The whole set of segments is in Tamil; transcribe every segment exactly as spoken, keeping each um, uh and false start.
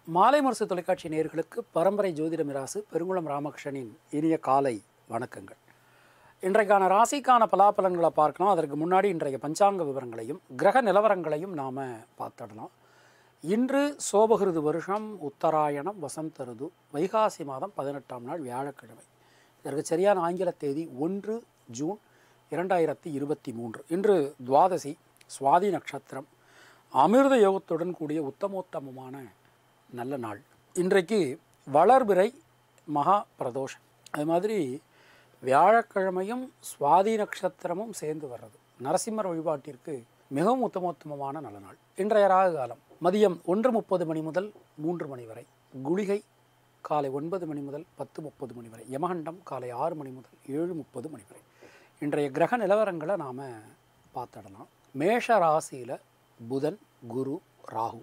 மாலைமுரசு தொலைக்காட்சி நேயர்களுக்கு பரம்பரை ஜோதிட மிராசு பெருங்குளம் ராமகிருஷ்ணனின் இனிய காலை வணக்கங்கள். இன்றைக்கான ராசிக்கான பலாபலன்களை பார்க்கலாம். அதற்கு முன்னாடி இன்றைய பஞ்சாங்க விவரங்களையும் கிரக நிலவரங்களையும் நாம் பார்த்துடலாம். இன்று சோபகிருது வருஷம் உத்தராயணம் வசந்த ருது வைகாசி மாதம் பதினெட்டாம் நாள் வியாழக்கிழமை. இதற்கு சரியான ஆங்கில தேதி ஒன்று ஜூன் இரண்டாயிரத்தி இருபத்தி மூன்று. இன்று துவாதசி, சுவாதி நட்சத்திரம், அமிர்த யோகத்துடன் கூடிய உத்தமோத்தமமான நல்ல நாள். இன்றைக்கு வளர்பிறை மகா பிரதோஷம். அது மாதிரி வியாழக்கிழமையும் சுவாதி நட்சத்திரமும் சேர்ந்து வர்றது நரசிம்மர் வழிபாட்டிற்கு மிகவும் உத்தமோத்தமமான நல்ல நாள். இன்றைய ராகு காலம் மதியம் ஒன்று முப்பது மணி முதல் மூன்று மணி வரை, குளிகை காலை ஒன்பது மணி முதல் பத்து முப்பது மணி வரை, யமகண்டம் காலை ஆறு மணி முதல் ஏழு முப்பது மணி வரை. இன்றைய கிரக நிலவரங்களை நாம் பார்த்துடலாம். மேஷ ராசியில் புதன், குரு, ராகு,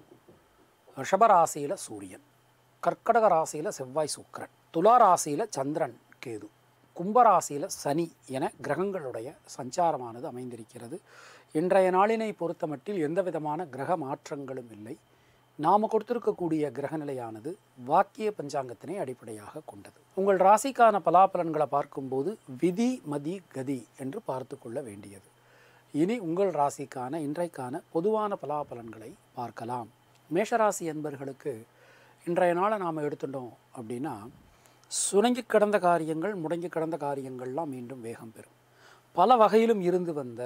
ரிஷபராசியில் சூரியன், கர்க்கடக ராசியில் செவ்வாய், சுக்கிரன், துலா ராசியில் சந்திரன், கேது, கும்பராசியில் சனி என கிரகங்களுடைய சஞ்சாரமானது அமைந்திருக்கிறது. இன்றைய நாளினை பொறுத்த மட்டில் எந்த விதமான கிரக மாற்றங்களும் இல்லை. நாம் கொடுத்திருக்கக்கூடிய கிரகநிலையானது வாக்கிய பஞ்சாங்கத்தினை அடிப்படையாக கொண்டது. உங்கள் ராசிக்கான பலாபலன்களை பார்க்கும்போது விதி மதி கதி என்று பார்த்து கொள்ள வேண்டியது. இனி உங்கள் ராசிக்கான இன்றைக்கான பொதுவான பலாபலன்களை பார்க்கலாம். மேஷராசி என்பர்களுக்கு இன்றைய நாளை நாம் எடுத்துட்டோம் அப்படின்னா, சுணங்கி கிடந்த காரியங்கள், முடங்கி கிடந்த காரியங்கள்லாம் மீண்டும் வேகம் பெறும். பல வகையிலும் இருந்து வந்த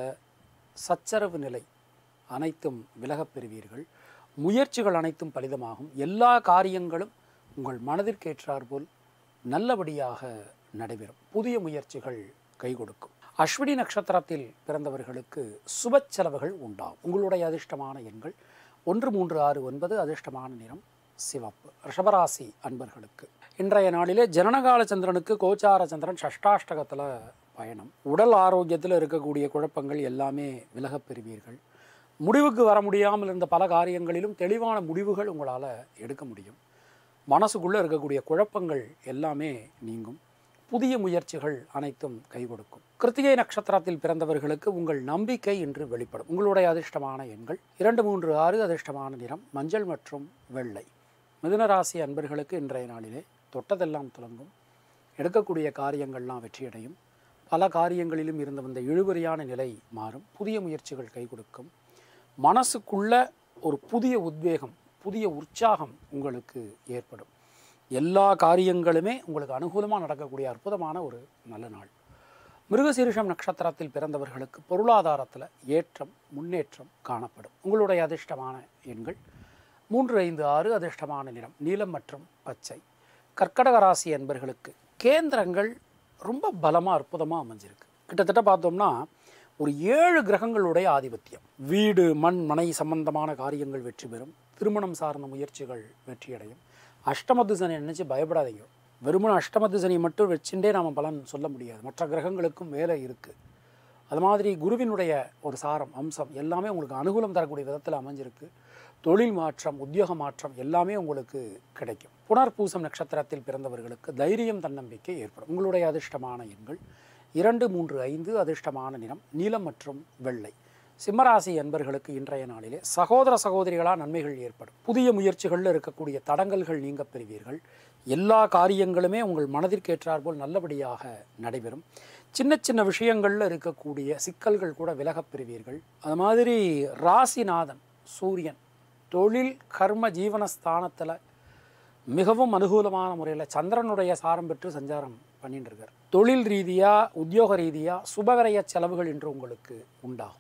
சச்சரவு நிலை அனைத்தும் விலகப் பெறுவீர்கள். முயற்சிகள் அனைத்தும் பலிதமாகும். எல்லா காரியங்களும் உங்கள் மனதிற்கேற்றாற்போல் நல்லபடியாக நடைபெறும். புதிய முயற்சிகள் கை கொடுக்கும். அஸ்வினி நட்சத்திரத்தில் பிறந்தவர்களுக்கு சுப செலவுகள் உண்டாகும். உங்களுடைய அதிர்ஷ்டமான எண்கள் ஒன்று, மூன்று, ஆறு, ஒன்பது. அதிர்ஷ்டமான நிறம் சிவப்பு. ரிஷபராசி அன்பர்களுக்கு இன்றைய நாளிலே ஜனனகால சந்திரனுக்கு கோச்சார சந்திரன் ஷஷ்டாஷ்டகத்தில் பயணம். உடல் ஆரோக்கியத்தில் இருக்கக்கூடிய குழப்பங்கள் எல்லாமே விலகப் பெறுவீர்கள். முடிவுக்கு வர முடியாமல் இருந்த பல காரியங்களிலும் தெளிவான முடிவுகள் உங்களால் எடுக்க முடியும். மனசுக்குள்ளே இருக்கக்கூடிய குழப்பங்கள் எல்லாமே நீங்கும். புதிய முயற்சிகள் அனைத்தும் கை கொடுக்கும். கிருத்திகை நட்சத்திரத்தில் பிறந்தவர்களுக்கு உங்கள் நம்பிக்கை இன்று வெளிப்படும். உங்களுடைய அதிர்ஷ்டமான எண்கள் இரண்டு, மூன்று, ஆறு. அதிர்ஷ்டமான நிறம் மஞ்சள் மற்றும் வெள்ளை. மிதுனராசி அன்பர்களுக்கு இன்றைய நாளிலே தொட்டதெல்லாம் துலங்கும். எடுக்கக்கூடிய காரியங்கள்லாம் வெற்றியடையும். பல காரியங்களிலும் இருந்து வந்த இழுபறியான நிலை மாறும். புதிய முயற்சிகள் கை கொடுக்கும். மனசுக்குள்ள ஒரு புதிய உத்வேகம், புதிய உற்சாகம் உங்களுக்கு ஏற்படும். எல்லா காரியங்களுமே உங்களுக்கு அனுகூலமாக நடக்கக்கூடிய அற்புதமான ஒரு நல்ல நாள். மிருகசீரிஷம் நட்சத்திரத்தில் பிறந்தவர்களுக்கு பொருளாதாரத்தில் ஏற்றம், முன்னேற்றம் காணப்படும். உங்களுடைய அதிர்ஷ்டமான எண்கள் மூன்று, ஐந்து, ஆறு. அதிர்ஷ்டமான நிறம் நீலம் மற்றும் பச்சை. கர்க்கடக ராசி என்பர்களுக்கு கேந்திரங்கள் ரொம்ப பலமாக அற்புதமாக அமைஞ்சிருக்கு. கிட்டத்தட்ட பார்த்தோம்னா ஒரு ஏழு கிரகங்களுடைய ஆதிபத்தியம். வீடு, மண், மனை சம்பந்தமான காரியங்கள் வெற்றி பெறும். திருமணம் சார்ந்த முயற்சிகள் வெற்றியடையும். அஷ்டமத்து சனி நினச்சி பயப்படாதீங்க. வெறுமன அஷ்டமத்து சனி மட்டும் வச்சுட்டே நாம் பலன் சொல்ல முடியாது. மற்ற கிரகங்களுக்கும் வேலை இருக்குது. அது மாதிரி குருவினுடைய ஒரு சாரம், அம்சம் எல்லாமே உங்களுக்கு அனுகூலம் தரக்கூடிய விதத்தில் அமைஞ்சிருக்கு. தொழில் மாற்றம், உத்தியோக மாற்றம் எல்லாமே உங்களுக்கு கிடைக்கும். புனர்பூசம் நட்சத்திரத்தில் பிறந்தவர்களுக்கு தைரியம், தன்னம்பிக்கை ஏற்படும். உங்களுடைய அதிர்ஷ்டமான எண்கள் இரண்டு, மூன்று, ஐந்து. அதிர்ஷ்டமான நிறம் நீலம் மற்றும் வெள்ளை. சிம்மராசி என்பர்களுக்கு இன்றைய நாளிலே சகோதர சகோதரிகளால் நன்மைகள் ஏற்படும். புதிய முயற்சிகளில் இருக்கக்கூடிய தடங்கல்கள் நீங்க பெறுவீர்கள். எல்லா காரியங்களுமே உங்கள் மனதிற்கேற்றாற்போல் நல்லபடியாக நடைபெறும். சின்ன சின்ன விஷயங்களில் இருக்கக்கூடிய சிக்கல்கள் கூட விலகப் பெறுவீர்கள். அது மாதிரி ராசிநாதன் சூரியன் தொழில் கர்ம ஜீவனஸ்தானத்தில் மிகவும் அனுகூலமான முறையில் சந்திரனுடைய சாரம் பெற்று சஞ்சாரம் பண்ணிட்டு இருக்கார். தொழில் ரீதியாக, உத்தியோக ரீதியாக சுபவிரய செலவுகள் இன்று உங்களுக்கு உண்டாகும்.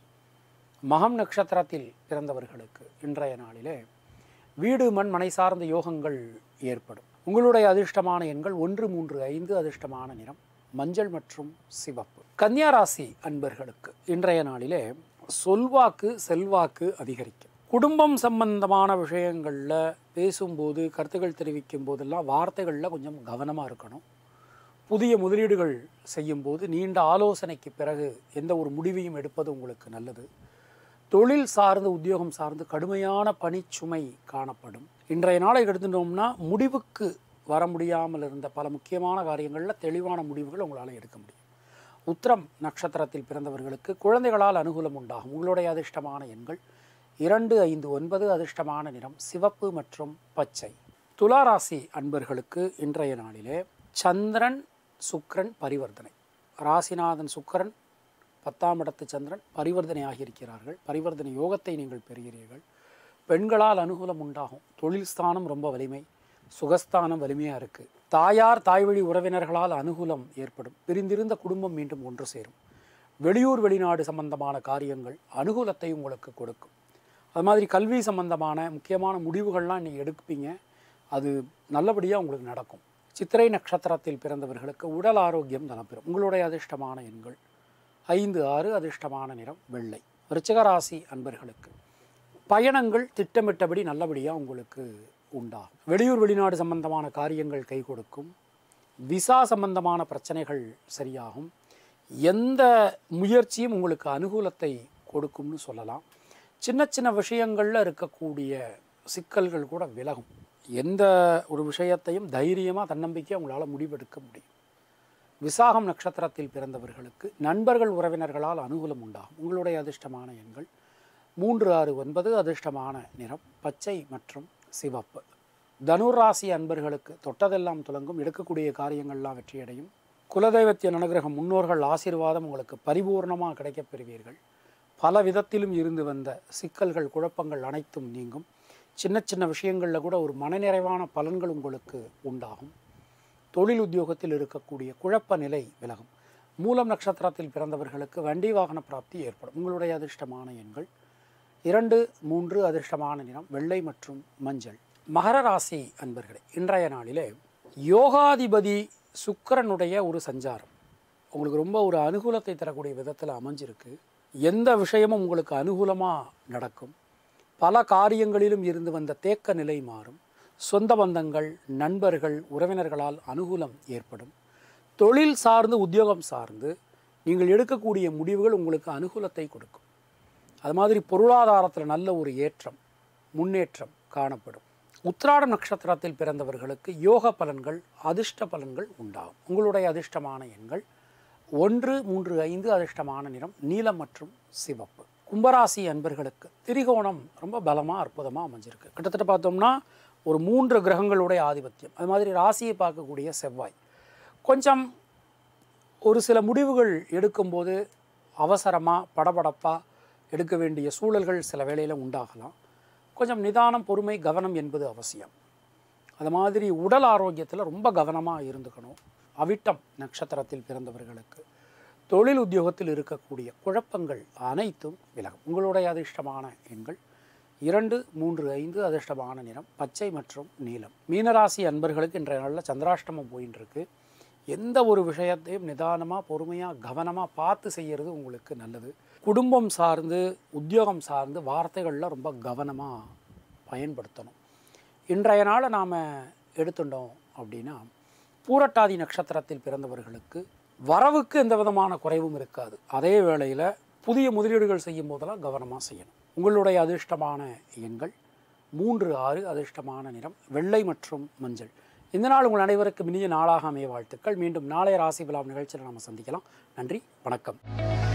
மகம் நட்சத்திரத்தில் பிறந்தவர்களுக்கு இன்றைய நாளிலே வீடு, மண், மனை சார்ந்த யோகங்கள் ஏற்படும். உங்களுடைய அதிர்ஷ்டமான எண்கள் ஒன்று, மூன்று, ஐந்து. அதிர்ஷ்டமான நிறம் மஞ்சள் மற்றும் சிவப்பு. கன்னியா ராசி அன்பர்களுக்கு இன்றைய நாளிலே சொல்வாக்கு, செல்வாக்கு அதிகரிக்கும். குடும்பம் சம்பந்தமான விஷயங்களில் பேசும்போது, கருத்துக்கள் தெரிவிக்கும் போதெல்லாம் வார்த்தைகளில் கொஞ்சம் கவனமாக இருக்கணும். புதிய முதலீடுகள் செய்யும்போது நீண்ட ஆலோசனைக்கு பிறகு எந்த ஒரு முடிவையும் எடுப்பது உங்களுக்கு நல்லது. தொழில் சார்ந்து, உத்தியோகம் சார்ந்து கடுமையான பணிச்சுமை காணப்படும். இன்றைய நாளை எடுத்துட்டோம்னா முடிவுக்கு வர முடியாமல் இருந்த பல முக்கியமான காரியங்களில் தெளிவான முடிவுகள் உங்களால் எடுக்க முடியும். உத்திரம் நட்சத்திரத்தில் பிறந்தவர்களுக்கு குழந்தைகளால் அனுகூலம் உண்டாகும். உங்களுடைய அதிர்ஷ்டமான எண்கள் இரண்டு, ஐந்து, ஒன்பது. அதிர்ஷ்டமான நிறம் சிவப்பு மற்றும் பச்சை. துலா ராசி அன்பர்களுக்கு இன்றைய நாளிலே சந்திரன் சுக்கிரன் பரிவர்த்தனை. ராசிநாதன் சுக்கிரன், பத்தாம் இடத்து சந்திரன் பரிவர்த்தனை ஆகியிருக்கிறார்கள். பரிவர்த்தனை யோகத்தை நீங்கள் பெறுகிறீர்கள். பெண்களால் அனுகூலம் உண்டாகும். தொழில் ஸ்தானம் ரொம்ப வலிமை, சுகஸ்தானம் வலிமையாக இருக்குது. தாயார் தாய் வழி உறவினர்களால் அனுகூலம் ஏற்படும். பிரிந்திருந்த குடும்பம் மீண்டும் ஒன்று சேரும். வெளியூர் வெளிநாடு சம்பந்தமான காரியங்கள் அனுகூலத்தை உங்களுக்கு கொடுக்கும். அது மாதிரி கல்வி சம்பந்தமான முக்கியமான முடிவுகள்லாம் நீங்கள் எடுப்பீங்க. அது நல்லபடியாக உங்களுக்கு நடக்கும். சித்திரை நட்சத்திரத்தில் பிறந்தவர்களுக்கு உடல் ஆரோக்கியம் நலப்பெறும். உங்களுடைய அதிர்ஷ்டமான எண்கள் ஐந்து ஆறு, அதிர்ஷ்டமான நிறம் வெள்ளை. விருச்சிக ராசி அன்பர்களுக்கு பயணங்கள் திட்டமிட்டபடி நல்லபடியாக உங்களுக்கு உண்டாகும். வெளியூர் வெளிநாடு சம்பந்தமான காரியங்கள் கை கொடுக்கும். விசா சம்பந்தமான பிரச்சனைகள் சரியாகும். எந்த முயற்சியும் உங்களுக்கு அனுகூலத்தை கொடுக்கும்னு சொல்லலாம். சின்ன சின்ன விஷயங்களில் இருக்கக்கூடிய சிக்கல்கள் கூட விலகும். எந்த ஒரு விஷயத்தையும் தைரியமாக தன்னம்பிக்கையாக உங்களால் முடிவெடுக்க முடியும். விசாகம் நட்சத்திரத்தில் பிறந்தவர்களுக்கு நண்பர்கள் உறவினர்களால் அனுகூலம் உண்டாகும். உங்களுடைய அதிர்ஷ்டமான எண்கள் மூன்று ஆறு ஒன்பது, அதிர்ஷ்டமான நிறம் பச்சை மற்றும் சிவப்பு. தனுர் ராசி அன்பர்களுக்கு தொட்டதெல்லாம் துலங்கும். எடுக்கக்கூடிய காரியங்கள்லாம் வெற்றியடையும். குலதெய்வத்தின் அனுகிரகம், முன்னோர்கள் ஆசீர்வாதம் உங்களுக்கு பரிபூர்ணமாக கிடைக்கப் பெறுவீர்கள். பல விதத்திலும் இருந்து வந்த சிக்கல்கள் குழப்பங்கள் அனைத்தும் நீங்கும். சின்ன சின்ன விஷயங்களில் கூட ஒரு மனநிறைவான பலன்கள் உங்களுக்கு உண்டாகும். தொழில் உத்தியோகத்தில் இருக்கக்கூடிய குழப்ப நிலை விலகும். மூலம் நட்சத்திரத்தில் பிறந்தவர்களுக்கு வண்டி வாகன பிராப்தி ஏற்படும். உங்களுடைய அதிர்ஷ்டமான எண்கள் இரண்டு மூன்று, அதிர்ஷ்டமான நிறம் வெள்ளை மற்றும் மஞ்சள். மகர ராசி அன்பர்களே, இன்றைய நாளிலே யோகாதிபதி சுக்கிரனுடைய ஒரு சஞ்சாரம் உங்களுக்கு ரொம்ப ஒரு அனுகூலத்தை தரக்கூடிய விதத்தில் அமைஞ்சிருக்கு. எந்த விஷயமும் உங்களுக்கு அனுகூலமாக நடக்கும். பல காரியங்களிலும் இருந்து வந்த தேக்க நிலை மாறும். சொந்த பந்தங்கள், நண்பர்கள், உறவினர்களால் அனுகூலம் ஏற்படும். தொழில் சார்ந்து உத்தியோகம் சார்ந்து நீங்கள் எடுக்கக்கூடிய முடிவுகள் உங்களுக்கு அனுகூலத்தை கொடுக்கும். அது மாதிரி பொருளாதாரத்தில் நல்ல ஒரு ஏற்றம், முன்னேற்றம் காணப்படும். உத்திராட நட்சத்திரத்தில் பிறந்தவர்களுக்கு யோக பலன்கள், அதிர்ஷ்ட பலன்கள் உண்டாகும். உங்களுடைய அதிர்ஷ்டமான எண்கள் ஒன்று மூன்று ஐந்து, அதிர்ஷ்டமான நிறம் நீலம் மற்றும் சிவப்பு. கும்பராசி அன்பர்களுக்கு திரிகோணம் ரொம்ப பலமாக அற்புதமாக அமைஞ்சிருக்கு. கிட்டத்தட்ட பார்த்தோம்னா ஒரு மூன்று கிரகங்களுடைய ஆதிபத்தியம். அது மாதிரி ராசியை பார்க்கக்கூடிய செவ்வாய் கொஞ்சம் ஒரு சில முடிவுகள் எடுக்கும்போது அவசரமாக படபடப்பாக எடுக்க வேண்டிய சூழல்கள் சில வேளையில் உண்டாகலாம். கொஞ்சம் நிதானம், பொறுமை, கவனம் என்பது அவசியம். அது மாதிரி உடல் ஆரோக்கியத்தில் ரொம்ப கவனமாக இருந்துக்கணும். அவிட்டம் நட்சத்திரத்தில் பிறந்தவர்களுக்கு தொழில் உத்தியோகத்தில் இருக்கக்கூடிய குழப்பங்கள் அனைத்தும் விலகும். உங்களுடைய அதிர்ஷ்டமான எண்கள் இரண்டு மூன்று ஐந்து, அதிர்ஷ்டமான நிறம் பச்சை மற்றும் நீலம். மீனராசி அன்பர்களுக்கு இன்றைய நாளில் சந்திராஷ்டமம் போயின்னு இருக்கு. எந்த ஒரு விஷயத்தையும் நிதானமாக, பொறுமையாக, கவனமாக பார்த்து செய்கிறது உங்களுக்கு நல்லது. குடும்பம் சார்ந்து, உத்தியோகம் சார்ந்து வார்த்தைகளில் ரொம்ப கவனமாக பயன்படுத்தணும். இன்றைய நாளை நாம் எடுத்துட்டோம் அப்படின்னா, பூரட்டாதி நட்சத்திரத்தில் பிறந்தவர்களுக்கு வரவுக்கு எந்த விதமான குறைவும் இருக்காது. அதே வேளையில் புதிய முதலீடுகள் செய்யும் போதெல்லாம் கவனமாக செய்யணும். உங்களுடைய அதிர்ஷ்டமான எண்கள் மூன்று ஆறு, அதிர்ஷ்டமான நிறம் வெள்ளை மற்றும் மஞ்சள். இந்த நாள் உங்கள் அனைவருக்கும் இனிய நாளாக அமைய வாழ்த்துக்கள். மீண்டும் நாளைய ராசி பலன் நிகழ்ச்சியில் நாம் சந்திக்கலாம். நன்றி, வணக்கம்.